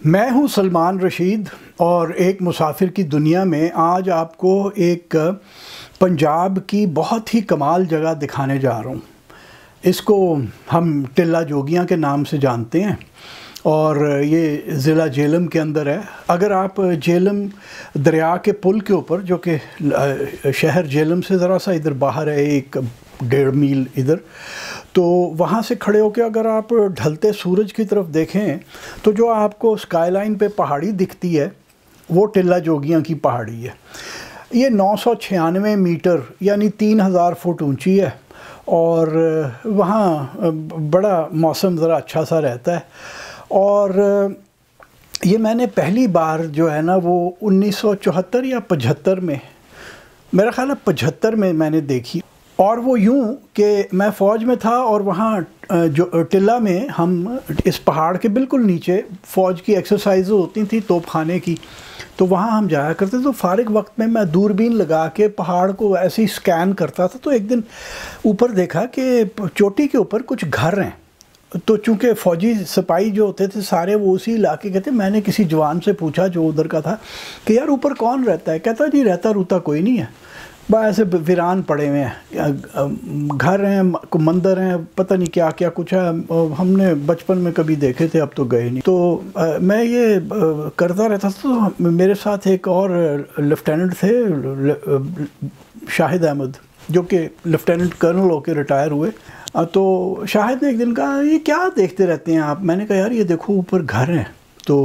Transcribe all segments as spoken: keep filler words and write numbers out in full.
میں ہوں سلمان رشید اور ایک مسافر کی دنیا میں آج آپ کو ایک پنجاب کی بہت ہی کمال جگہ دکھانے جا رہا ہوں۔ اس کو ہم ٹلہ جوگیاں کے نام سے جانتے ہیں اور یہ ضلع جہلم کے اندر ہے۔ اگر آپ جہلم دریا کے پل کے اوپر، جو کہ شہر جہلم سے ذرا سا ادھر باہر ہے، ایک ڈیڑھ میل ادھر، تو وہاں سے کھڑے ہو کے اگر آپ ڈھلتے سورج کی طرف دیکھیں تو جو آپ کو اسکائی لائن پہ پہاڑی دکھتی ہے وہ ٹلہ جوگیاں کی پہاڑی ہے۔ یہ نو سو چھیانوے میٹر یعنی تین ہزار فٹ اونچی ہے اور وہاں بڑا موسم ذرا اچھا سا رہتا ہے۔ اور یہ میں نے پہلی بار جو ہے نا وہ انیس سو چوہتر یا پچہتر میں، میرا خیال ہے پچہتر میں میں نے دیکھی، اور وہ یوں کہ میں فوج میں تھا اور وہاں جو ٹلہ میں ہم اس پہاڑ کے بالکل نیچے فوج کی ایکسرسائز ہوتی تھیں توپ خانے کی، تو وہاں ہم جایا کرتے تو فارغ وقت میں میں دوربین لگا کے پہاڑ کو ایسے ہی سکین کرتا تھا۔ تو ایک دن اوپر دیکھا کہ چوٹی کے اوپر کچھ گھر ہیں، تو چونکہ فوجی سپاہی جو ہوتے تھے سارے وہ اسی علاقے کے تھے۔ میں نے کسی جوان سے پوچھا جو ادھر کا تھا کہ یار اوپر کون رہتا ہے؟ کہتا جی رہتا روتا کوئی نہیں ہے، با ایسے ویران پڑے ہوئے ہیں، گھر ہیں، مندر ہیں، پتہ نہیں کیا کیا کچھ ہے، ہم نے بچپن میں کبھی دیکھے تھے اب تو گئے نہیں۔ تو میں یہ کرتا رہتا تھا۔ تو میرے ساتھ ایک اور لیفٹیننٹ تھے، شاہد احمد، جو کہ لیفٹیننٹ کرنل ہو کے ریٹائر ہوئے۔ تو شاہد نے ایک دن کہا یہ کیا دیکھتے رہتے ہیں آپ؟ میں نے کہا یار یہ دیکھو اوپر گھر ہیں، تو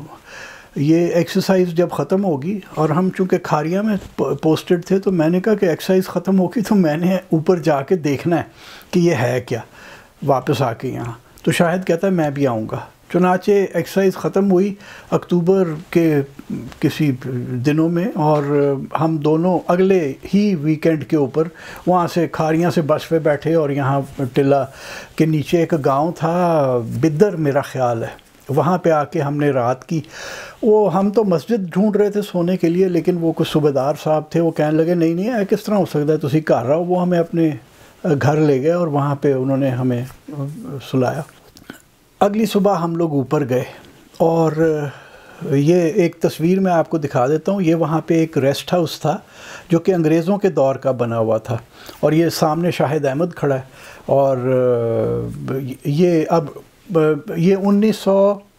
یہ ایکسرسائز جب ختم ہوگی، اور ہم چونکہ کھاریاں میں پوسٹڈ تھے، تو میں نے کہا کہ ایکسرسائز ختم ہوگی تو میں نے اوپر جا کے دیکھنا ہے کہ یہ ہے کیا واپس آ کے یہاں۔ تو شاہد کہتا ہے میں بھی آؤں گا۔ چنانچہ ایکسرسائز ختم ہوئی اکتوبر کے کسی دنوں میں، اور ہم دونوں اگلے ہی ویکینڈ کے اوپر وہاں سے کھاریاں سے بس پہ بیٹھے، اور یہاں ٹلہ کے نیچے ایک گاؤں تھا بدر میرا خیال ہے، وہاں پہ آ کے ہم نے رات کی۔ وہ ہم تو مسجد ڈھونڈ رہے تھے سونے کے لیے، لیکن وہ کچھ صوبے دار صاحب تھے، وہ کہنے لگے نہیں نہیں ہے کس طرح ہو سکتا ہے، تسی گھر رہو۔ وہ ہمیں اپنے گھر لے گئے اور وہاں پہ انہوں نے ہمیں سلایا۔ اگلی صبح ہم لوگ اوپر گئے، اور یہ ایک تصویر میں آپ کو دکھا دیتا ہوں۔ یہ وہاں پہ ایک ریسٹ ہاؤس تھا جو کہ انگریزوں کے دور کا بنا ہوا تھا، اور یہ سامنے شاہد احمد کھڑا ہے، اور یہ اب یہ انیس سو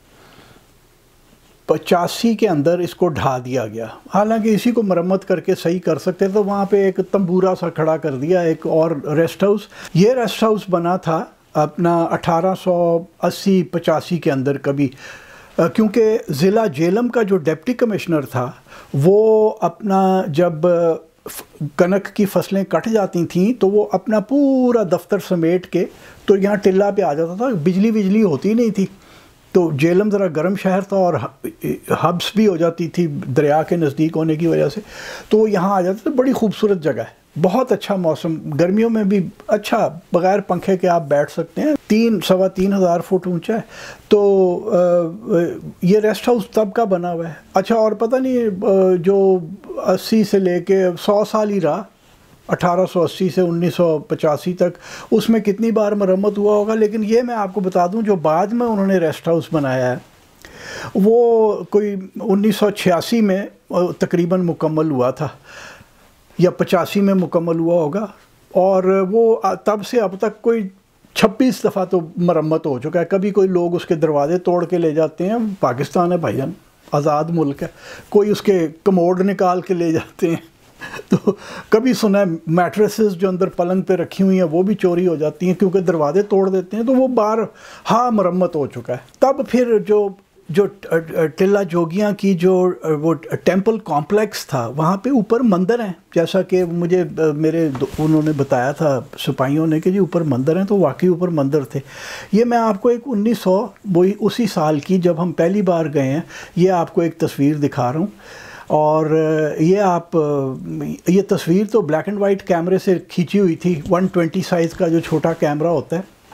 پچاسی کے اندر اس کو ڈھا دیا گیا، حالانکہ اسی کو مرمت کر کے صحیح کر سکتے، تو وہاں پہ ایک تمبورا سا کھڑا کر دیا، ایک اور ریسٹ ہاؤس۔ یہ ریسٹ ہاؤس بنا تھا اپنا اٹھارہ سو اسی پچاسی کے اندر کبھی، کیونکہ ضلع جہلم کا جو ڈپٹی کمشنر تھا وہ اپنا جب کنک کی فصلیں کٹ جاتی تھیں تو وہ اپنا پورا دفتر سمیٹ کے تو یہاں ٹلہ پہ آ جاتا تھا۔ بجلی بجلی ہوتی نہیں تھی، تو جہلم ذرا گرم شہر تھا اور ہبس بھی ہو جاتی تھی دریا کے نزدیک ہونے کی وجہ سے، تو وہ یہاں آ جاتے تھے۔ بڑی خوبصورت جگہ ہے، بہت اچھا موسم، گرمیوں میں بھی اچھا، بغیر پنکھے کے آپ بیٹھ سکتے ہیں۔ تین سوا تین ہزار فٹ اونچا ہے۔ تو یہ ریسٹ ہاؤس تب کا بنا ہوا ہے۔ اچھا، اور پتہ نہیں جو اسی سے لے کے سو سال ہی رہا، اٹھارہ سو اسی سے انیس سو پچاسی تک، اس میں کتنی بار مرمت ہوا ہوگا، لیکن یہ میں آپ کو بتا دوں جو بعد میں انہوں نے ریسٹ ہاؤس بنایا ہے وہ کوئی انیس سو چھیاسی میں تقریباً مکمل ہوا تھا، یا پچاسی میں مکمل ہوا ہوگا، اور وہ تب سے اب تک کوئی چھبیس دفعہ تو مرمت ہو چکا ہے۔ کبھی کوئی لوگ اس کے دروازے توڑ کے لے جاتے ہیں، پاکستان ہے بھائی جان، آزاد ملک ہے، کوئی اس کے کموڈ نکال کے لے جاتے ہیں، تو کبھی سنا ہے میٹریسز جو اندر پلنگ پہ رکھی ہوئی ہیں وہ بھی چوری ہو جاتی ہیں کیونکہ دروازے توڑ دیتے ہیں۔ تو وہ بار ہاں مرمت ہو چکا ہے۔ تب پھر جو جو ٹلہ جوگیاں کی جو وہ ٹیمپل کمپلیکس تھا، وہاں پہ اوپر مندر ہیں، جیسا کہ مجھے میرے انہوں نے بتایا تھا سپاہیوں نے کہ جی اوپر مندر ہیں، تو واقعی اوپر مندر تھے۔ یہ میں آپ کو ایک انیس سو وہی اسی سال کی جب ہم پہلی بار گئے ہیں، یہ آپ کو ایک تصویر دکھا رہا ہوں، اور یہ آپ یہ تصویر تو بلیک اینڈ وائٹ کیمرے سے کھینچی ہوئی تھی، ون ٹوینٹی سائز کا جو چھوٹا کیمرہ ہوتا ہے،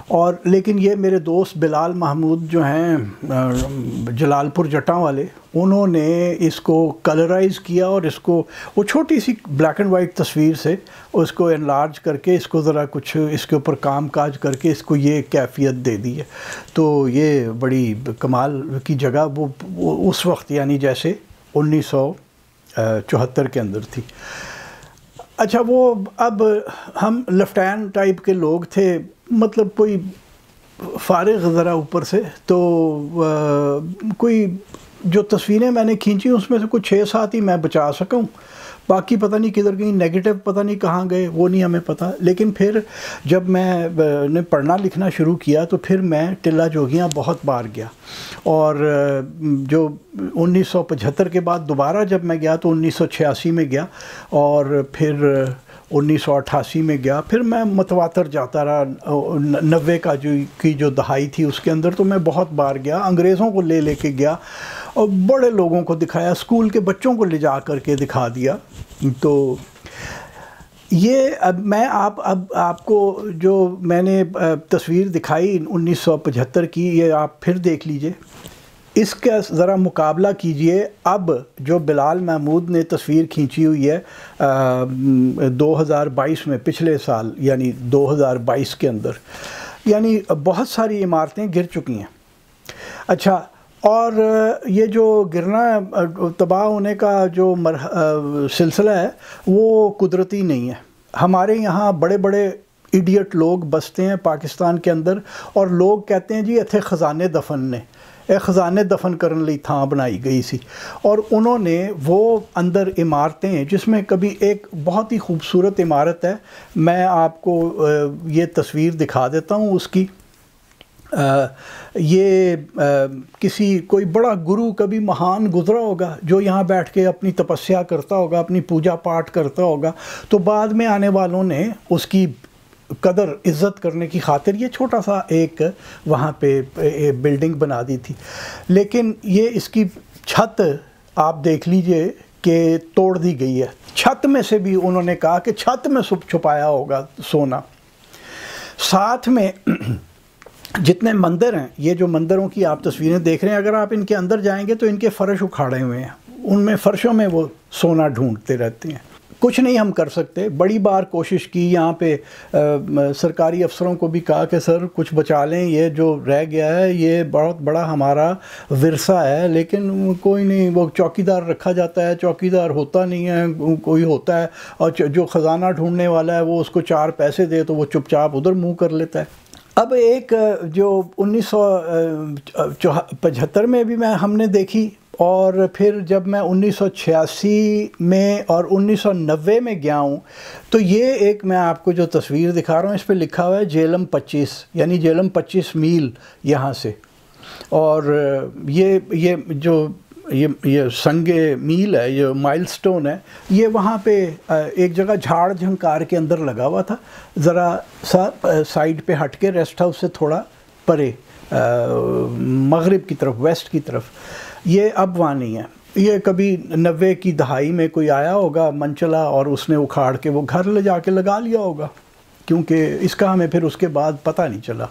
اور لیکن یہ میرے دوست بلال محمود جو ہیں جلال پور جٹاں والے، انہوں نے اس کو کلرائز کیا اور اس کو وہ چھوٹی سی بلیک اینڈ وائٹ تصویر سے اس کو انلارج کر کے اس کو ذرا کچھ اس کے اوپر کام کاج کر کے اس کو یہ کیفیت دے دی ہے. تو یہ بڑی کمال کی جگہ وہ اس وقت یعنی جیسے انیس سو چوہتر کے اندر تھی. اچھا وہ اب ہم لیفٹین ٹائپ کے لوگ تھے، مطلب کوئی فارغ ذرا اوپر سے، تو کوئی جو تصویریں میں نے کھینچی اس میں سے کچھ چھ سات ہی میں بچا سکا ہوں، باقی پتہ نہیں کدھر گئی، نیگیٹو پتہ نہیں کہاں گئے، وہ نہیں ہمیں پتہ. لیکن پھر جب میں نے پڑھنا لکھنا شروع کیا تو پھر میں ٹلہ جوگیاں بہت بار گیا، اور جو انیس سو پچہتر کے بعد دوبارہ جب میں گیا تو انیس سو چھیاسی میں گیا، اور پھر انیس سو اٹھاسی میں گیا، پھر میں متواتر جاتا رہا. نوے کا جو کی جو دہائی تھی اس کے اندر تو میں بہت بار گیا، انگریزوں کو لے لے کے گیا اور بڑے لوگوں کو دکھایا، اسکول کے بچوں کو لے جا کر کے دکھا دیا. تو یہ اب میں آپ اب آپ کو جو میں نے تصویر دکھائی انیس سو پچہتر کی، یہ آپ پھر دیکھ لیجئے، اس کا ذرا مقابلہ کیجئے اب جو بلال محمود نے تصویر کھینچی ہوئی ہے دو ہزار بائیس میں، پچھلے سال یعنی دو ہزار بائیس کے اندر. یعنی بہت ساری عمارتیں گر چکی ہیں. اچھا، اور یہ جو گرنا تباہ ہونے کا جو سلسلہ ہے وہ قدرتی نہیں ہے. ہمارے یہاں بڑے بڑے ایڈیٹ لوگ بستے ہیں پاکستان کے اندر، اور لوگ کہتے ہیں جی اتھے خزانے دفن نے اے خزانے دفن کرن لی تھاں بنائی گئی سی، اور انہوں نے وہ اندر عمارتیں، جس میں کبھی ایک بہت ہی خوبصورت عمارت ہے، میں آپ کو یہ تصویر دکھا دیتا ہوں اس کی. یہ کسی کوئی بڑا گرو کبھی مہان گزرا ہوگا جو یہاں بیٹھ کے اپنی تپسیا کرتا ہوگا، اپنی پوجا پاٹ کرتا ہوگا، تو بعد میں آنے والوں نے اس کی قدر عزت کرنے کی خاطر یہ چھوٹا سا ایک وہاں پہ بلڈنگ بنا دی تھی. لیکن یہ اس کی چھت آپ دیکھ لیجئے کہ توڑ دی گئی ہے. چھت میں سے بھی انہوں نے کہا کہ چھت میں چھپایا ہوگا سونا. ساتھ میں جتنے مندر ہیں، یہ جو مندروں کی آپ تصویریں دیکھ رہے ہیں، اگر آپ ان کے اندر جائیں گے تو ان کے فرش اکھاڑے ہوئے ہیں، ان میں فرشوں میں وہ سونا ڈھونڈتے رہتے ہیں. کچھ نہیں ہم کر سکتے. بڑی بار کوشش کی، یہاں پہ سرکاری افسروں کو بھی کہا کہ سر کچھ بچا لیں، یہ جو رہ گیا ہے یہ بہت بڑا ہمارا ورثہ ہے، لیکن کوئی نہیں. وہ چوکیدار رکھا جاتا ہے، چوکیدار ہوتا نہیں ہے، کوئی ہوتا ہے، اور جو خزانہ ڈھونڈنے والا ہے وہ اس کو چار پیسے دے تو وہ چپ چاپ ادھر منہ کر لیتا ہے. اب ایک جو انیس سو پچہتر میں بھی میں ہم نے دیکھی، اور پھر جب میں انیس سو چھیاسی میں اور انیس سو نوے میں گیا ہوں تو یہ ایک میں آپ کو جو تصویر دکھا رہا ہوں اس پہ لکھا ہوا ہے جیلم پچیس، یعنی جیلم پچیس میل یہاں سے. اور یہ یہ جو یہ یہ سنگ میل ہے، یہ مائل سٹون ہے، یہ وہاں پہ ایک جگہ جھاڑ جھنکار کے اندر لگا ہوا تھا، ذرا سا سائیڈ پہ ہٹ کے ریسٹ ہاؤس سے تھوڑا پرے مغرب کی طرف، ویسٹ کی طرف. یہ اب وہاں نہیں ہے. یہ کبھی نوے کی دہائی میں کوئی آیا ہوگا منچلا اور اس نے اکھاڑ کے وہ گھر لے جا کے لگا لیا ہوگا، کیونکہ اس کا ہمیں پھر اس کے بعد پتہ نہیں چلا.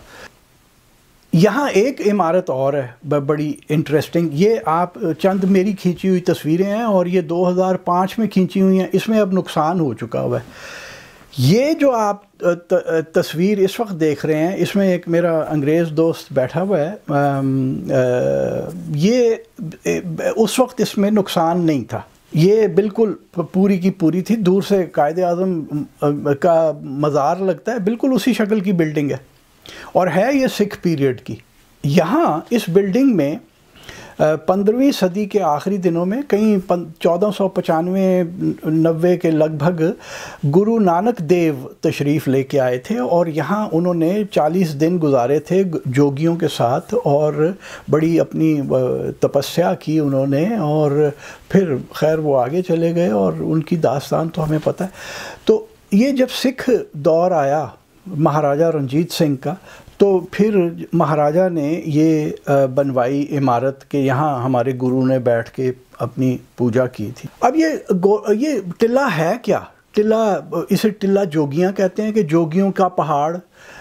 یہاں ایک عمارت اور ہے بڑی انٹرسٹنگ. یہ آپ چند میری کھینچی ہوئی تصویریں ہیں اور یہ دو ہزار پانچ میں کھینچی ہوئی ہیں، اس میں اب نقصان ہو چکا ہوا ہے. یہ جو آپ تصویر اس وقت دیکھ رہے ہیں، اس میں ایک میرا انگریز دوست بیٹھا ہوا ہے. یہ اس وقت اس میں نقصان نہیں تھا، یہ بالکل پوری کی پوری تھی. دور سے قائد اعظم کا مزار لگتا ہے، بالکل اسی شکل کی بلڈنگ ہے، اور ہے یہ سکھ پیریڈ کی. یہاں اس بلڈنگ میں پندرہویں صدی کے آخری دنوں میں کہیں چودہ سو پچانوے نوے کے لگ بھگ گرو نانک دیو تشریف لے کے آئے تھے، اور یہاں انہوں نے چالیس دن گزارے تھے جوگیوں کے ساتھ، اور بڑی اپنی تپسیا کی انہوں نے، اور پھر خیر وہ آگے چلے گئے اور ان کی داستان تو ہمیں پتہ ہے. تو یہ جب سکھ دور آیا مہاراجہ رنجیت سنگھ کا، تو پھر مہاراجہ نے یہ بنوائی عمارت کہ یہاں ہمارے گرو نے بیٹھ کے اپنی پوجا کی تھی. اب یہ یہ ٹلہ ہے کیا؟ ٹلہ اسے ٹلہ جوگیاں کہتے ہیں، کہ جوگیوں کا پہاڑ،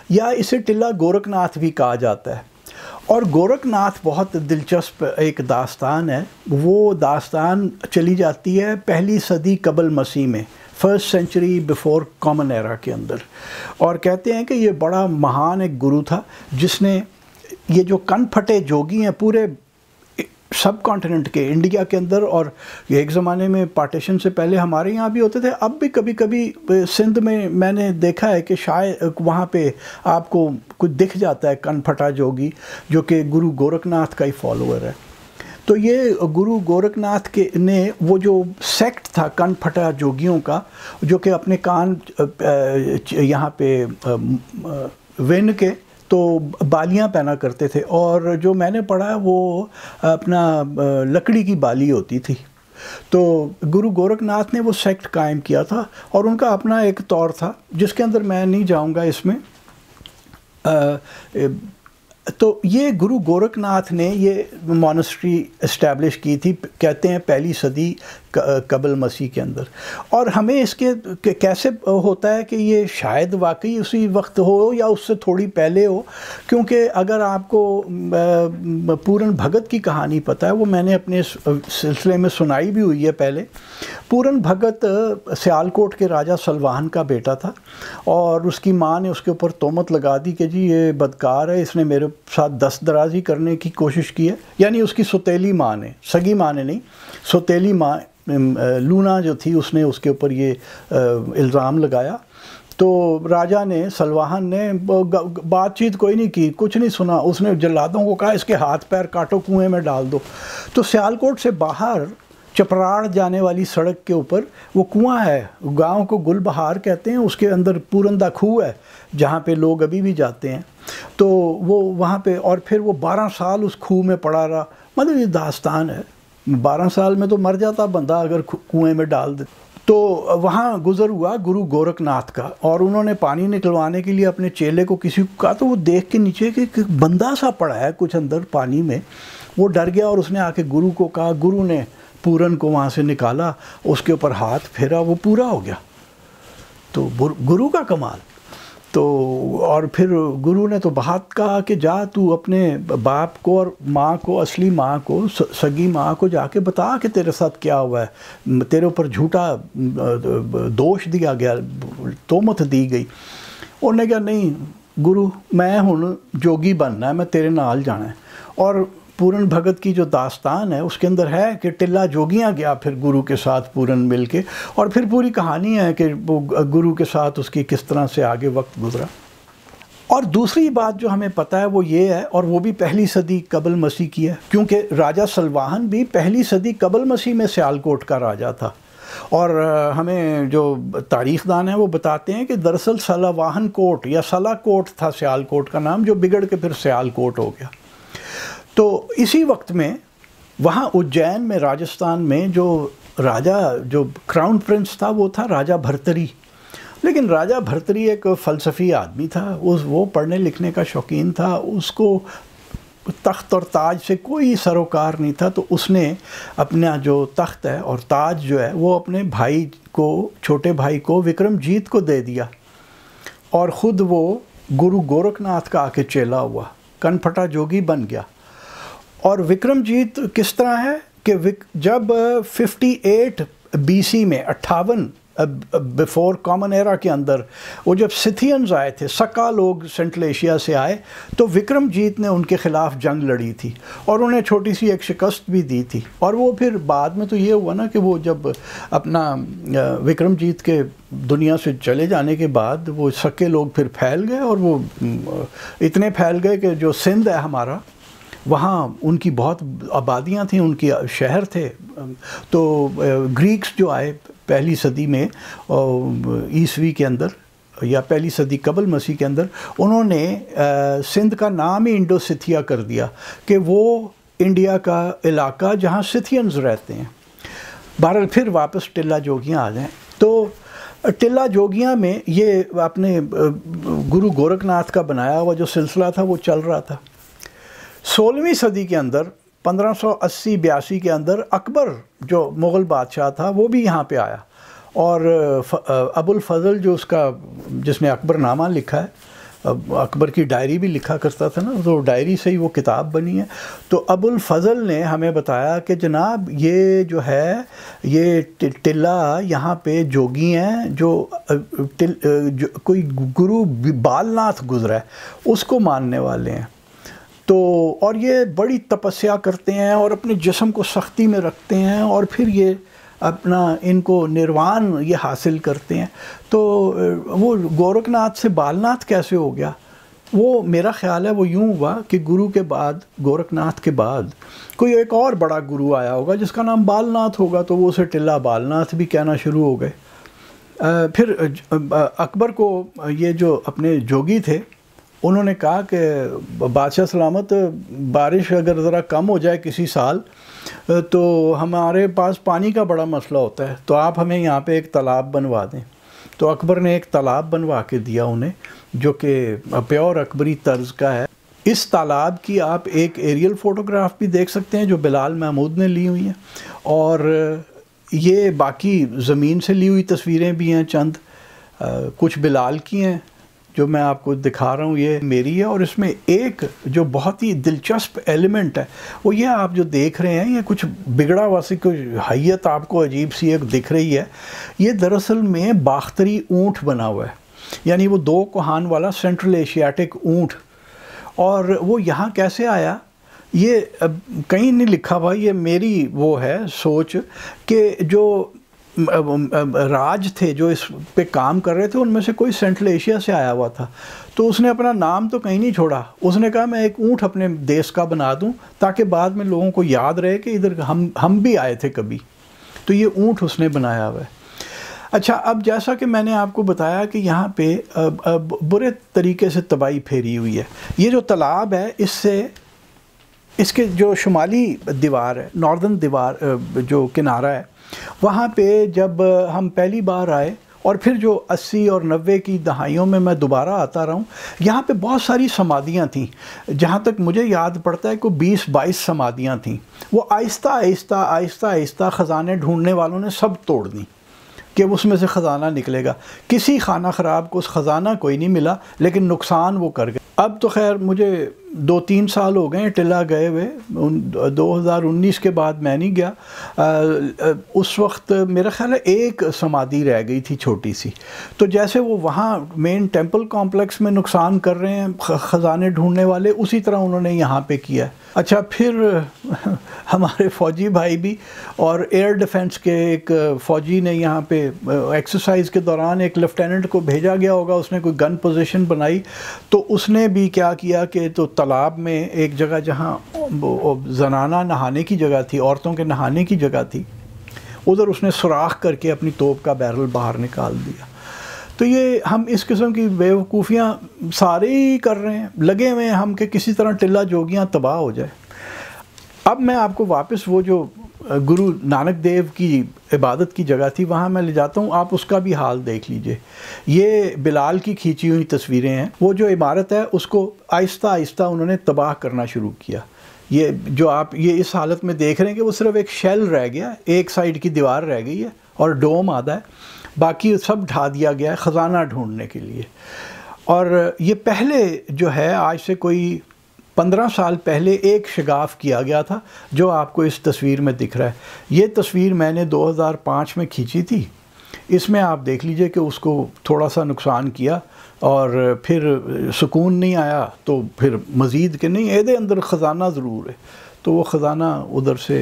یا اسے ٹلہ گورکھ ناتھ بھی کہا جاتا ہے۔ اور گورکھ ناتھ بہت دلچسپ ایک داستان ہے، وہ داستان چلی جاتی ہے پہلی صدی قبل مسیح میں، first century before common era کے اندر، اور کہتے ہیں کہ یہ بڑا مہان ایک گرو تھا جس نے یہ جو کن پھٹے جوگی ہیں پورے سب کانٹیننٹ کے، انڈیا کے اندر، اور ایک زمانے میں پارٹیشن سے پہلے ہمارے یہاں بھی ہوتے تھے، اب بھی کبھی کبھی سندھ میں میں نے دیکھا ہے کہ شاید وہاں پہ آپ کو کچھ دکھ جاتا ہے کن پھٹا جوگی جو کہ گرو گورکھ ناتھ کا ہی فالوور ہے۔ تو یہ گرو گورکھ ناتھ کے نے وہ جو سیکٹ تھا کن پھٹا جوگیوں کا، جو کہ اپنے کان یہاں پہ وین کے تو بالیاں پہنا کرتے تھے، اور جو میں نے پڑھا وہ اپنا لکڑی کی بالی ہوتی تھی۔ تو گرو گورکھ ناتھ نے وہ سیکٹ قائم کیا تھا، اور ان کا اپنا ایک طور تھا جس کے اندر میں نہیں جاؤں گا اس میں۔ تو یہ گرو گورکھ ناتھ نے یہ مونسٹری اسٹیبلش کی تھی، کہتے ہیں پہلی صدی قبل مسیح کے اندر۔ اور ہمیں اس کے کیسے ہوتا ہے کہ یہ شاید واقعی اسی وقت ہو یا اس سے تھوڑی پہلے ہو، کیونکہ اگر آپ کو پورن بھگت کی کہانی پتہ ہے، وہ میں نے اپنے سلسلے میں سنائی بھی ہوئی ہے پہلے۔ پورن بھگت سیالکوٹ کے راجہ سلواہن کا بیٹا تھا، اور اس کی ماں نے اس کے اوپر تہمت لگا دی کہ جی یہ بدکار ہے، اس نے میرے ساتھ دست درازی کرنے کی کوشش کی ہے، یعنی اس کی سوتیلی ماں نے، سگی ماں نے نہیں، سوتیلی ماں لونا جو تھی اس نے اس کے اوپر یہ الزام لگایا۔ تو راجہ نے، سلواہن نے بات چیت کوئی نہیں کی، کچھ نہیں سنا، اس نے جلادوں کو کہا اس کے ہاتھ پیر کاٹو، کنویں میں ڈال دو۔ تو سیالکوٹ سے باہر چپراڑ جانے والی سڑک کے اوپر وہ کنواں ہے، گاؤں کو گل بہار کہتے ہیں، اس کے اندر پورندہ کھوہ ہے جہاں پہ لوگ ابھی بھی جاتے ہیں۔ تو وہ وہاں پہ، اور پھر وہ بارہ سال اس کھوہ میں پڑا رہا، مطلب یہ داستان ہے، بارہ سال میں تو مر جاتا بندہ اگر کنویں میں ڈال دے۔ تو وہاں گزر ہوا گرو گورکھ ناتھ کا، اور انہوں نے پانی نکلوانے کے لیے اپنے چیلے کو کسی کو کہا، تو وہ دیکھ کے نیچے کہ بندہ سا پڑا ہے کچھ اندر پانی میں، وہ ڈر گیا، اور اس نے آ کے گرو کو کہا، گرو نے پورن کو وہاں سے نکالا، اس کے اوپر ہاتھ پھیرا، وہ پورا ہو گیا۔ تو گرو کا کمال۔ تو اور پھر گرو نے تو بہت کہا کہ جا تو اپنے باپ کو اور ماں کو، اصلی ماں کو، سگی ماں کو جا کے بتا کہ تیرے ساتھ کیا ہوا ہے، تیرے اوپر جھوٹا دوش دیا گیا، تہمت دی گئی۔ انہوں نے کہا نہیں گرو، میں ہن جوگی بننا ہے، میں تیرے نال جانا ہے۔ اور پورن بھگت کی جو داستان ہے اس کے اندر ہے کہ ٹلہ جوگیاں گیا پھر گرو کے ساتھ پورن مل کے، اور پھر پوری کہانی ہے کہ وہ گرو کے ساتھ اس کی کس طرح سے آگے وقت گزرا۔ اور دوسری بات جو ہمیں پتہ ہے وہ یہ ہے، اور وہ بھی پہلی صدی قبل مسیح کی ہے، کیونکہ راجہ سلواہن بھی پہلی صدی قبل مسیح میں سیالکوٹ کا راجہ تھا۔ اور ہمیں جو تاریخ دان ہیں وہ بتاتے ہیں کہ دراصل سلواہن کوٹ یا سلا کوٹ تھا سیالکوٹ کا نام، جو بگڑ کے پھر سیالکوٹ ہو گیا۔ تو اسی وقت میں وہاں اجین میں، راجستھان میں، جو راجہ جو کراؤن پرنس تھا وہ تھا راجہ بھرتری۔ لیکن راجہ بھرتری ایک فلسفی آدمی تھا، اس وہ پڑھنے لکھنے کا شوقین تھا، اس کو تخت اور تاج سے کوئی سروکار نہیں تھا۔ تو اس نے اپنا جو تخت ہے اور تاج جو ہے وہ اپنے بھائی کو، چھوٹے بھائی کو، وکرم جیت کو دے دیا، اور خود وہ گرو گورکھ ناتھ کا آ کے چیلا ہوا، کن پھٹا جوگی بن گیا۔ اور وکرم جیت کس طرح ہے کہ جب ففٹی ایٹ بی سی میں، اٹھاون بیفور کامن ایرا کے اندر، وہ جب سیتھینز آئے تھے، سکا لوگ سینٹرل ایشیا سے آئے، تو وکرم جیت نے ان کے خلاف جنگ لڑی تھی، اور انہیں چھوٹی سی ایک شکست بھی دی تھی۔ اور وہ پھر بعد میں تو یہ ہوا نا کہ وہ جب اپنا وکرم جیت کے دنیا سے چلے جانے کے بعد وہ سکے لوگ پھر پھیل گئے، اور وہ اتنے پھیل گئے کہ جو سندھ ہے ہمارا، وہاں ان کی بہت آبادیاں تھیں، ان کے شہر تھے۔ تو گریکس جو آئے پہلی صدی میں عیسوی کے اندر، یا پہلی صدی قبل مسیح کے اندر، انہوں نے سندھ کا نام ہی انڈو سیتھیا کر دیا، کہ وہ انڈیا کا علاقہ جہاں سیتھینز رہتے ہیں۔ بہرحال پھر واپس ٹلہ جوگیاں آ جائیں تو ٹلہ جوگیاں میں یہ اپنے گرو گورکھ ناتھ کا بنایا ہوا جو سلسلہ تھا وہ چل رہا تھا۔ سولہویں صدی کے اندر، پندرہ سو اسی بیاسی کے اندر، اکبر جو مغل بادشاہ تھا وہ بھی یہاں پہ آیا، اور ابو الفضل جو اس کا، جس نے اکبر نامہ لکھا ہے، اکبر کی ڈائری بھی لکھا کرتا تھا نا، تو ڈائری سے ہی وہ کتاب بنی ہے۔ تو ابو الفضل نے ہمیں بتایا کہ جناب یہ جو ہے یہ ٹلہ یہاں پہ جوگی ہیں جو کوئی گرو بال ناتھ گزرا ہے اس کو ماننے والے ہیں، تو اور یہ بڑی تپسیا کرتے ہیں اور اپنے جسم کو سختی میں رکھتے ہیں اور پھر یہ اپنا ان کو نروان یہ حاصل کرتے ہیں۔ تو وہ گورکھ ناتھ سے بال ناتھ کیسے ہو گیا؟ وہ میرا خیال ہے وہ یوں ہوا کہ گرو کے بعد، گورکھ ناتھ کے بعد کوئی ایک اور بڑا گرو آیا ہوگا جس کا نام بال ناتھ ہوگا، تو وہ اسے ٹلہ بال ناتھ بھی کہنا شروع ہو گئے۔ پھر اکبر کو یہ جو اپنے جوگی تھے انہوں نے کہا کہ بادشاہ سلامت، بارش اگر ذرا کم ہو جائے کسی سال تو ہمارے پاس پانی کا بڑا مسئلہ ہوتا ہے، تو آپ ہمیں یہاں پہ ایک تالاب بنوا دیں۔ تو اکبر نے ایک تالاب بنوا کے دیا انہیں، جو کہ پیور اکبری طرز کا ہے۔ اس تالاب کی آپ ایک ایریل فوٹوگراف بھی دیکھ سکتے ہیں جو بلال محمود نے لی ہوئی ہیں، اور یہ باقی زمین سے لی ہوئی تصویریں بھی ہیں، چند کچھ بلال کی ہیں جو میں آپ کو دکھا رہا ہوں، یہ میری ہے۔ اور اس میں ایک جو بہت ہی دلچسپ ایلیمنٹ ہے وہ یہ آپ جو دیکھ رہے ہیں، یہ کچھ بگڑا ویسی کوئی حیت آپ کو عجیب سی ایک دکھ رہی ہے، یہ دراصل میں باختری اونٹ بنا ہوا ہے، یعنی وہ دو کوہان والا سینٹرل ایشیاٹک اونٹ۔ اور وہ یہاں کیسے آیا یہ کہیں نہیں لکھا ہوا، یہ میری وہ ہے سوچ کہ جو راج تھے جو اس پہ کام کر رہے تھے ان میں سے کوئی سینٹرل ایشیا سے آیا ہوا تھا، تو اس نے اپنا نام تو کہیں نہیں چھوڑا، اس نے کہا میں ایک اونٹ اپنے دیس کا بنا دوں تاکہ بعد میں لوگوں کو یاد رہے کہ ادھر ہم ہم بھی آئے تھے کبھی، تو یہ اونٹ اس نے بنایا ہوا ہے۔ اچھا، اب جیسا کہ میں نے آپ کو بتایا کہ یہاں پہ برے طریقے سے تباہی پھیری ہوئی ہے، یہ جو تالاب ہے اس سے اس کے جو شمالی دیوار ہے، ناردرن دیوار جو کنارہ ہے، وہاں پہ جب ہم پہلی بار آئے اور پھر جو اسی اور نوے کی دہائیوں میں میں دوبارہ آتا رہا ہوں، یہاں پہ بہت ساری سمادیاں تھیں، جہاں تک مجھے یاد پڑتا ہے کہ بیس بائیس سمادیاں تھیں، وہ آہستہ آہستہ آہستہ آہستہ خزانے ڈھونڈنے والوں نے سب توڑ دیں کہ اس میں سے خزانہ نکلے گا۔ کسی خانہ خراب کو اس خزانہ کوئی نہیں ملا، لیکن نقصان وہ کر گئے۔ اب تو خیر مجھے دو تین سال ہو گئے ہیں ٹلہ گئے ہوئے، دو ہزار انیس کے بعد میں نہیں گیا۔ اس وقت میرا خیال ہے ایک سمادھی رہ گئی تھی چھوٹی سی، تو جیسے وہ وہاں مین ٹیمپل کمپلیکس میں نقصان کر رہے ہیں خزانے ڈھونڈنے والے، اسی طرح انہوں نے یہاں پہ کیا ہے۔ اچھا، پھر ہمارے فوجی بھائی بھی اور ایئر ڈیفنس کے ایک فوجی نے یہاں پہ ایکسرسائز کے دوران ایک لیفٹیننٹ کو بھیجا گیا ہوگا، اس نے کوئی گن پوزیشن بنائی، تو اس نے بھی کیا کیا کہ تو تالاب میں ایک جگہ جہاں زنانہ نہانے کی جگہ تھی، عورتوں کے نہانے کی جگہ تھی، ادھر اس نے سوراخ کر کے اپنی توپ کا بیرل باہر نکال دیا۔ تو یہ ہم اس قسم کی بیوقوفیاں سارے ہی کر رہے ہیں، لگے ہوئے ہیں ہم کہ کسی طرح ٹلہ جوگیاں تباہ ہو جائے۔ اب میں آپ کو واپس وہ جو گرو نانک دیو کی عبادت کی جگہ تھی وہاں میں لے جاتا ہوں، آپ اس کا بھی حال دیکھ لیجئے۔ یہ بلال کی کھینچی ہوئی تصویریں ہیں، وہ جو عمارت ہے اس کو آہستہ آہستہ انہوں نے تباہ کرنا شروع کیا۔ یہ جو آپ یہ اس حالت میں دیکھ رہے ہیں کہ وہ صرف ایک شیل رہ گیا، ایک سائیڈ کی دیوار رہ گئی ہے اور ڈوم آدھا ہے، باقی سب ڈھا دیا گیا ہے خزانہ ڈھونڈنے کے لیے۔ اور یہ پہلے جو ہے آج سے کوئی پندرہ سال پہلے ایک شگاف کیا گیا تھا جو آپ کو اس تصویر میں دکھ رہا ہے۔ یہ تصویر میں نے دو ہزار پانچ میں کھینچی تھی، اس میں آپ دیکھ لیجئے کہ اس کو تھوڑا سا نقصان کیا اور پھر سکون نہیں آیا، تو پھر مزید کہ نہیں اے دے اندر خزانہ ضرور ہے، تو وہ خزانہ ادھر سے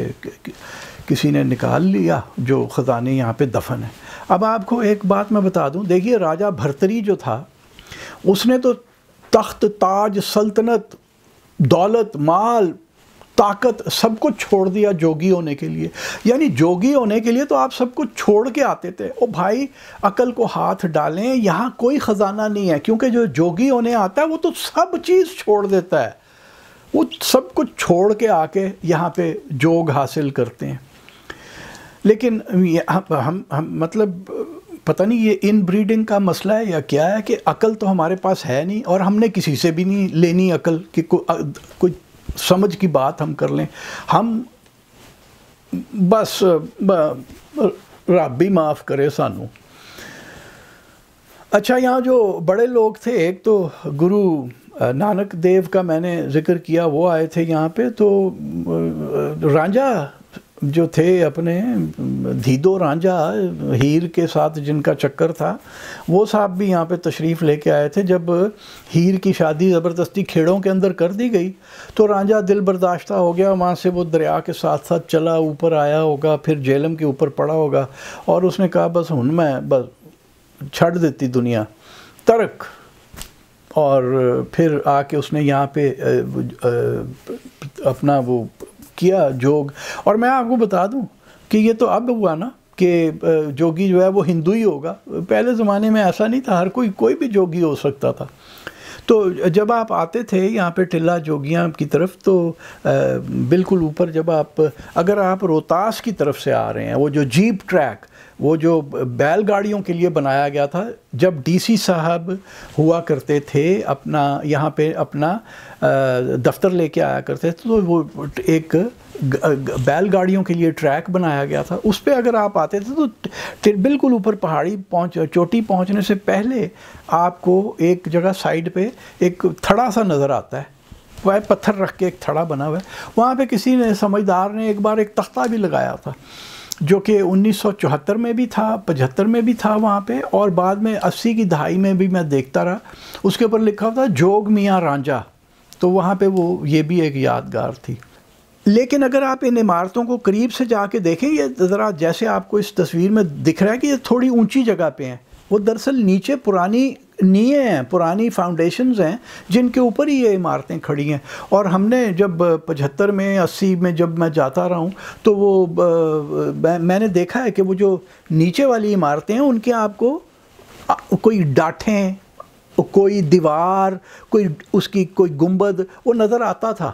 کسی نے نکال لیا جو خزانے یہاں پہ دفن ہے۔ اب آپ کو ایک بات میں بتا دوں، دیکھیے راجہ بھرتری جو تھا اس نے تو تخت تاج سلطنت دولت مال طاقت سب کچھ چھوڑ دیا جوگی ہونے کے لیے، یعنی جوگی ہونے کے لیے تو آپ سب کچھ چھوڑ کے آتے تھے۔ او بھائی عقل کو ہاتھ ڈالیں، یہاں کوئی خزانہ نہیں ہے، کیونکہ جو جوگی ہونے آتا ہے وہ تو سب چیز چھوڑ دیتا ہے، وہ سب کچھ چھوڑ کے آ کے یہاں پہ جوگ حاصل کرتے ہیں۔ لیکن ہم ہم مطلب پتہ نہیں یہ ان بریڈنگ کا مسئلہ ہے یا کیا ہے کہ عقل تو ہمارے پاس ہے نہیں، اور ہم نے کسی سے بھی نہیں لینی عقل کہ کوئی سمجھ کی بات ہم کر لیں، ہم بس رب بھی معاف کرے سانوں۔ اچھا، یہاں جو بڑے لوگ تھے، ایک تو گرو نانک دیو کا میں نے ذکر کیا، وہ آئے تھے یہاں پہ. تو رانجھا جو تھے اپنے دھیدو رانجھا ہیر کے ساتھ جن کا چکر تھا، وہ صاحب بھی یہاں پہ تشریف لے کے آئے تھے. جب ہیر کی شادی زبردستی کھیڑوں کے اندر کر دی گئی تو رانجھا دل برداشتہ ہو گیا، وہاں سے وہ دریا کے ساتھ ساتھ چلا اوپر آیا ہوگا، پھر جہلم کے اوپر پڑا ہوگا، اور اس نے کہا بس ہن میں بس چھڑ دیتی دنیا ترک. اور پھر آ کے اس نے یہاں پہ اپنا وہ کیا جوگ. اور میں آپ کو بتا دوں کہ یہ تو اب ہوا نا کہ جوگی جو ہے وہ ہندو ہی ہوگا. پہلے زمانے میں ایسا نہیں تھا، ہر کوئی کوئی بھی جوگی ہو سکتا تھا. تو جب آپ آتے تھے یہاں پہ ٹلہ جوگیاں کی طرف، تو بالکل اوپر جب آپ اگر آپ روہتاس کی طرف سے آ رہے ہیں، وہ جو جیپ ٹریک، وہ جو بیل گاڑیوں کے لیے بنایا گیا تھا، جب ڈی سی صاحب ہوا کرتے تھے اپنا یہاں پہ اپنا دفتر لے کے آیا کرتے تھے، تو وہ ایک بیل گاڑیوں کے لیے ٹریک بنایا گیا تھا. اس پہ اگر آپ آتے تھے تو بالکل اوپر پہاڑی پہنچ چوٹی پہنچنے سے پہلے آپ کو ایک جگہ سائڈ پہ ایک تھڑا سا نظر آتا ہے، وہ پتھر رکھ کے ایک تھڑا بنا ہوا ہے. وہاں پہ کسی نے سمجھدار نے ایک بار ایک تختہ بھی لگایا تھا، جو کہ انیس سو چوہتر میں بھی تھا، پچہتر میں بھی تھا وہاں پہ، اور بعد میں اسی کی دہائی میں بھی میں دیکھتا رہا. اس کے اوپر لکھا تھا جوگ میاں رانجھا. تو وہاں پہ وہ یہ بھی ایک یادگار تھی. لیکن اگر آپ ان عمارتوں کو قریب سے جا کے دیکھیں، یہ ذرا جیسے آپ کو اس تصویر میں دکھ رہا ہے کہ یہ تھوڑی اونچی جگہ پہ ہیں، وہ دراصل نیچے پرانی نیے ہیں، پرانی فاؤنڈیشنز ہیں جن کے اوپر ہی یہ عمارتیں کھڑی ہیں. اور ہم نے جب پچہتر میں اسی میں جب میں جاتا رہا ہوں تو وہ میں نے دیکھا ہے کہ وہ جو نیچے والی عمارتیں ہیں ان کے آپ کو کوئی ڈاٹھیں، کوئی دیوار، کوئی اس کی کوئی گنبد وہ نظر آتا تھا.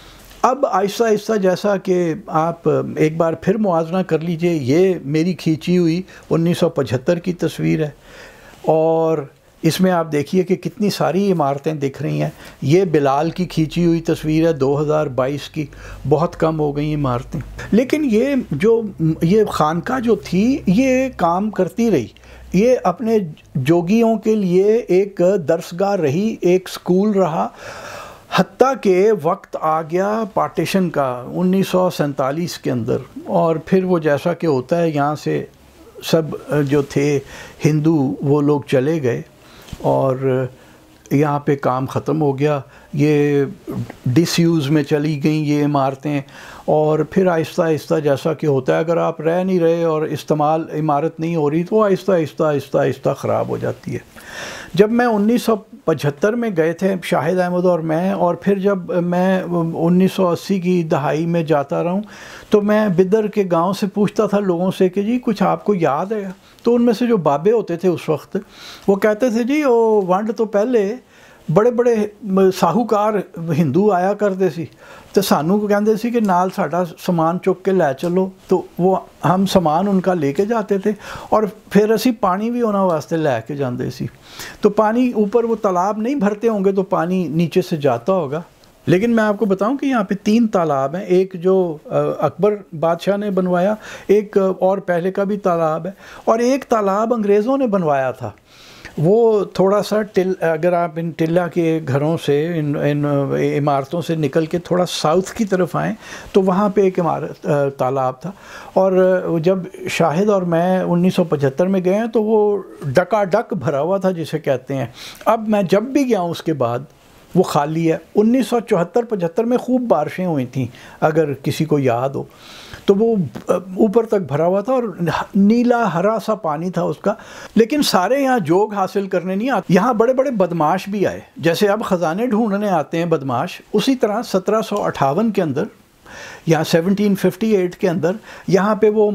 اب آہستہ آہستہ جیسا کہ آپ ایک بار پھر موازنہ کر لیجئے، یہ میری کھینچی ہوئی انیس سو پچہتر کی تصویر ہے، اور اس میں آپ دیکھیے کہ کتنی ساری عمارتیں دکھ رہی ہیں. یہ بلال کی کھینچی ہوئی تصویر ہے دو ہزار بائیس کی، بہت کم ہو گئی عمارتیں. لیکن یہ جو یہ خانقاہ جو تھی یہ کام کرتی رہی، یہ اپنے جوگیوں کے لیے ایک درسگاہ رہی، ایک سکول رہا، حتیٰ کہ وقت آ گیا پارٹیشن کا انیس سو سینتالیس کے اندر. اور پھر وہ جیسا کہ ہوتا ہے یہاں سے سب جو تھے ہندو وہ لوگ چلے گئے اور یہاں پہ کام ختم ہو گیا. یہ ڈس یوز میں چلی گئیں یہ عمارتیں، اور پھر آہستہ آہستہ جیسا کہ ہوتا ہے اگر آپ رہ نہیں رہے اور استعمال عمارت نہیں ہو رہی تو آہستہ آہستہ آہستہ آہستہ خراب ہو جاتی ہے. جب میں انیس سو پچہتر میں گئے تھے شاہد احمد اور میں، اور پھر جب میں انیس سو اسی کی دہائی میں جاتا رہا ہوں تو میں بدر کے گاؤں سے پوچھتا تھا لوگوں سے کہ جی کچھ آپ کو یاد ہے؟ تو ان میں سے جو بابے ہوتے تھے اس وقت وہ کہتے تھے جی وہ ونڈ تو پہلے بڑے بڑے ساہوکار ہندو آیا کرتے سی تو سانوں کو کہندے سی کہ نال ساڈا سامان چک کے لے چلو، تو وہ ہم سامان ان کا لے کے جاتے تھے اور پھر اسی پانی بھی انہوں واسطے لے کے جاندے سی. تو پانی اوپر وہ تالاب نہیں بھرتے ہوں گے تو پانی نیچے سے جاتا ہوگا. لیکن میں آپ کو بتاؤں کہ یہاں پہ تین تالاب ہیں، ایک جو اکبر بادشاہ نے بنوایا، ایک اور پہلے کا بھی تالاب ہے، اور ایک تالاب انگریزوں نے بنوایا تھا. وہ تھوڑا سا ٹل اگر آپ ان ٹلہ کے گھروں سے ان ان عمارتوں سے نکل کے تھوڑا ساؤتھ کی طرف آئیں تو وہاں پہ ایک عمارت تالاب تھا. اور جب شاہد اور میں انیس سو پچہتر میں گئے ہیں تو وہ ڈکا ڈک بھرا ہوا تھا جسے کہتے ہیں. اب میں جب بھی گیا ہوں اس کے بعد وہ خالی ہے. انیس سو چوہتر پچہتر میں خوب بارشیں ہوئی تھیں اگر کسی کو یاد ہو، تو وہ اوپر تک بھرا ہوا تھا اور نیلا ہرا سا پانی تھا اس کا. لیکن سارے یہاں جوگ حاصل کرنے نہیں آتے، یہاں بڑے بڑے بدماش بھی آئے. جیسے اب خزانے ڈھونڈنے آتے ہیں بدماش، اسی طرح سترہ سو اٹھاون کے اندر یا سیونٹین ففٹی ایٹ کے اندر یہاں پہ وہ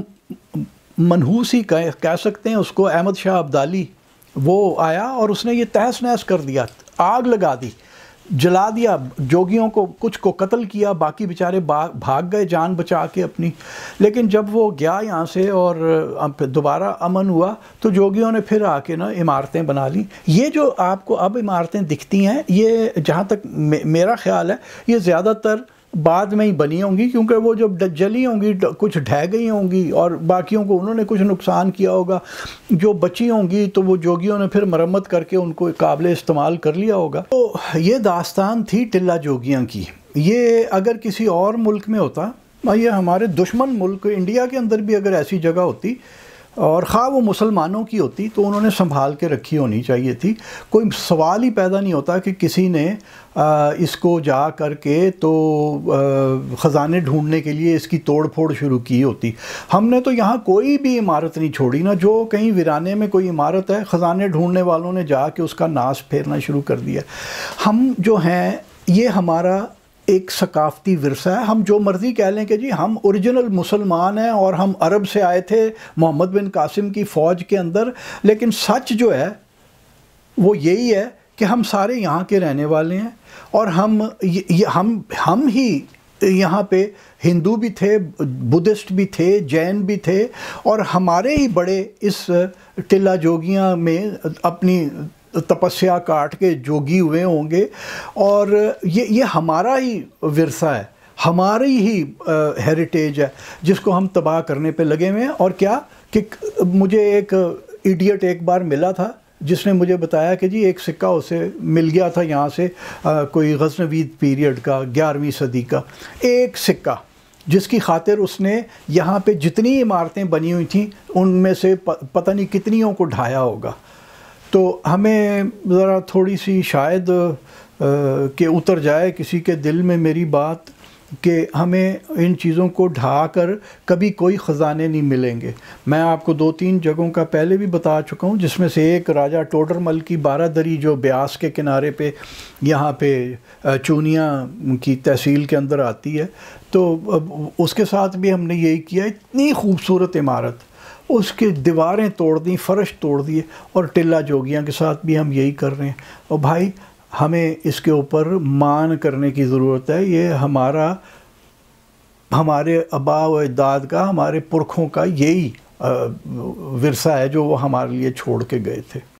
منحوس ہی کہہ سکتے ہیں اس کو، احمد شاہ ابدالی، وہ آیا اور اس نے یہ تہس نہس کر دیا، آگ لگا دی، جلا دیا، جوگیوں کو کچھ کو قتل کیا، باقی بیچارے بھاگ گئے جان بچا کے اپنی. لیکن جب وہ گیا یہاں سے اور دوبارہ امن ہوا تو جوگیوں نے پھر آ کے نا عمارتیں بنا لیں. یہ جو آپ کو اب عمارتیں دکھتی ہیں یہ جہاں تک میرا خیال ہے یہ زیادہ تر بعد میں ہی بنی ہوں گی، کیونکہ وہ جب جلی ہوں گی کچھ ڈھہ گئی ہوں گی اور باقیوں کو انہوں نے کچھ نقصان کیا ہوگا، جو بچی ہوں گی تو وہ جوگیوں نے پھر مرمت کر کے ان کو قابل استعمال کر لیا ہوگا۔ تو یہ داستان تھی ٹلہ جوگیاں کی۔ یہ اگر کسی اور ملک میں ہوتا، یہ ہمارے دشمن ملک انڈیا کے اندر بھی اگر ایسی جگہ ہوتی اور خواہ وہ مسلمانوں کی ہوتی تو انہوں نے سنبھال کے رکھی ہونی چاہیے تھی۔ کوئی سوال ہی پیدا نہیں ہوتا کہ کسی نے اس کو جا کر کے تو خزانے ڈھونڈنے کے لیے اس کی توڑ پھوڑ شروع کی ہوتی۔ ہم نے تو یہاں کوئی بھی عمارت نہیں چھوڑی، نہ جو کہیں ویرانے میں کوئی عمارت ہے خزانے ڈھونڈنے والوں نے جا کے اس کا ناس پھیرنا شروع کر دیا۔ ہم جو ہیں یہ ہمارا ایک ثقافتی ورثہ ہے۔ ہم جو مرضی کہہ لیں کہ جی ہم اوریجنل مسلمان ہیں اور ہم عرب سے آئے تھے محمد بن قاسم کی فوج کے اندر، لیکن سچ جو ہے وہ یہی ہے کہ ہم سارے یہاں کے رہنے والے ہیں، اور ہم ہم ہم ہی یہاں پہ ہندو بھی تھے، بدھسٹ بھی تھے، جین بھی تھے، اور ہمارے ہی بڑے اس ٹلہ جوگیاں میں اپنی تپسیا کاٹ کے جوگی ہوئے ہوں گے، اور یہ یہ ہمارا ہی ورثہ ہے، ہماری ہی ہیریٹیج ہے جس کو ہم تباہ کرنے پہ لگے ہوئے ہیں۔ اور کیا کہ مجھے ایک ایڈیٹ ایک بار ملا تھا جس نے مجھے بتایا کہ جی ایک سکہ اسے مل گیا تھا یہاں سے کوئی غزنوید پیریڈ کا، گیارہویں صدی کا ایک سکہ، جس کی خاطر اس نے یہاں پہ جتنی عمارتیں بنی ہوئی تھیں ان میں سے پتہ نہیں کتنیوں کو ڈھایا ہوگا۔ تو ہمیں ذرا تھوڑی سی شاید کہ اتر جائے کسی کے دل میں میری بات کہ ہمیں ان چیزوں کو ڈھا کر کبھی کوئی خزانے نہیں ملیں گے۔ میں آپ کو دو تین جگہوں کا پہلے بھی بتا چکا ہوں، جس میں سے ایک راجہ ٹوڈر مل کی بارہ دری جو بیاس کے کنارے پہ یہاں پہ چونیاں کی تحصیل کے اندر آتی ہے، تو اس کے ساتھ بھی ہم نے یہی کیا۔ اتنی خوبصورت عمارت، اس کی دیواریں توڑ دیں، فرش توڑ دیے، اور ٹلہ جوگیاں کے ساتھ بھی ہم یہی کر رہے ہیں۔ اور بھائی ہمیں اس کے اوپر مان کرنے کی ضرورت ہے۔ یہ ہمارا ہمارے آباء و اجداد کا، ہمارے پرکھوں کا یہی ورثہ ہے جو وہ ہمارے لیے چھوڑ کے گئے تھے۔